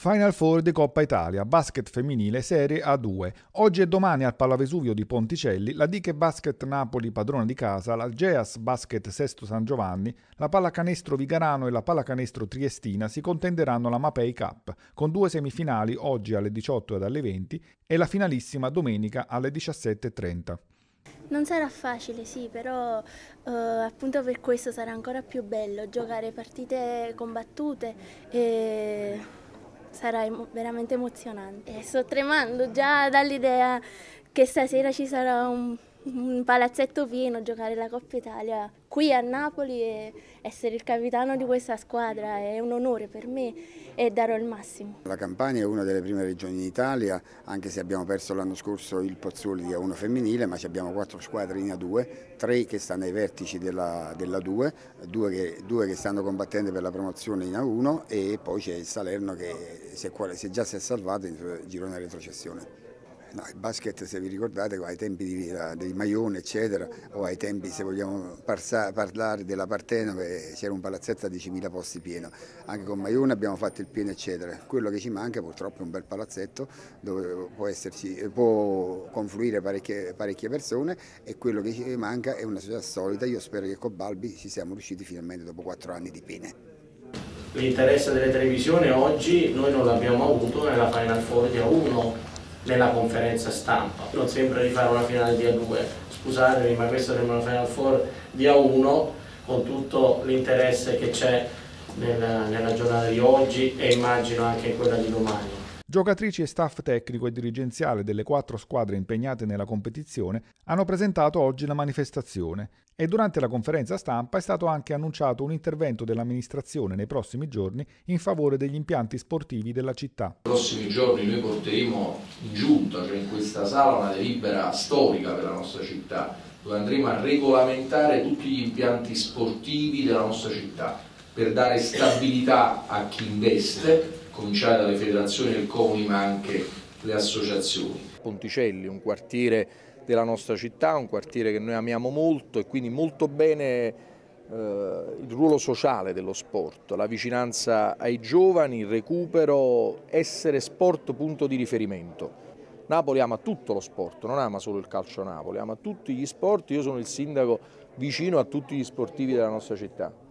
Final Four di Coppa Italia, basket femminile Serie A2. Oggi e domani al Pallavesuvio di Ponticelli, la Diche Basket Napoli padrona di casa, la Geas Basket Sesto San Giovanni, la Pallacanestro Vigarano e la Pallacanestro Triestina si contenderanno la Mapei Cup, con 2 semifinali oggi alle 18 ed alle 20 e la finalissima domenica alle 17:30. Non sarà facile, sì, però appunto per questo sarà ancora più bello giocare partite combattute e sarà veramente emozionante. E sto tremando già dall'idea che stasera ci sarà un palazzetto pieno, giocare la Coppa Italia qui a Napoli e essere il capitano di questa squadra è un onore per me e darò il massimo. La Campania è una delle prime regioni d'Italia, anche se abbiamo perso l'anno scorso il Pozzuoli di A1 femminile, ma abbiamo 4 squadre in A2, 3 che stanno ai vertici della 2, 2 che stanno combattendo per la promozione in A1 e poi c'è il Salerno che già si è salvato in girone retrocessione. No, il basket, se vi ricordate, ai tempi di Maione, eccetera, o ai tempi, se vogliamo parlare della Partenove, c'era un palazzetto a 10.000 posti pieno. Anche con Maione abbiamo fatto il pieno, eccetera. Quello che ci manca purtroppo è un bel palazzetto dove può confluire parecchie persone e quello che ci manca è una società solida. Io spero che con Balbi ci siamo riusciti finalmente dopo 4 anni di pene. L'interesse delle televisioni oggi noi non l'abbiamo avuto nella Final Four di A1. Nella conferenza stampa. Non sembra di fare una finale di A2, scusatemi, ma questa sembra una Final Four di A1 con tutto l'interesse che c'è nella giornata di oggi e immagino anche in quella di domani. Giocatrici e staff tecnico e dirigenziale delle 4 squadre impegnate nella competizione hanno presentato oggi la manifestazione e durante la conferenza stampa è stato anche annunciato un intervento dell'amministrazione nei prossimi giorni in favore degli impianti sportivi della città. Nei prossimi giorni noi porteremo in giunta, cioè in questa sala, una delibera storica per la nostra città, dove andremo a regolamentare tutti gli impianti sportivi della nostra città per dare stabilità a chi investe, cominciare dalle federazioni del comuni ma anche le associazioni. Ponticelli, un quartiere della nostra città, un quartiere che noi amiamo molto e quindi molto bene il ruolo sociale dello sport, la vicinanza ai giovani, il recupero, essere sport punto di riferimento. Napoli ama tutto lo sport, non ama solo il calcio Napoli, ama tutti gli sport, io sono il sindaco vicino a tutti gli sportivi della nostra città.